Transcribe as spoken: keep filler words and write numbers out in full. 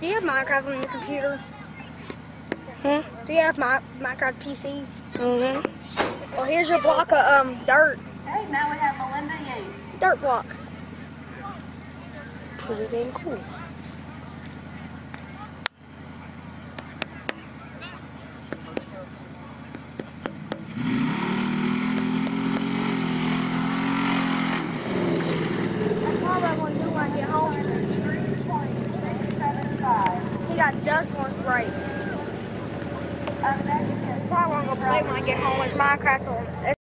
Do you have Minecraft on your computer? Hmm? Do you have my Minecraft P C? Mm-hmm. Well, here's your block of um dirt. Hey, now we have Melinda Yates. Dirt block. Pretty dang cool. That's probably what I'm going to do when I get home. He got dust on his brakes. Probably what I'm going to play when I get home is Minecraft on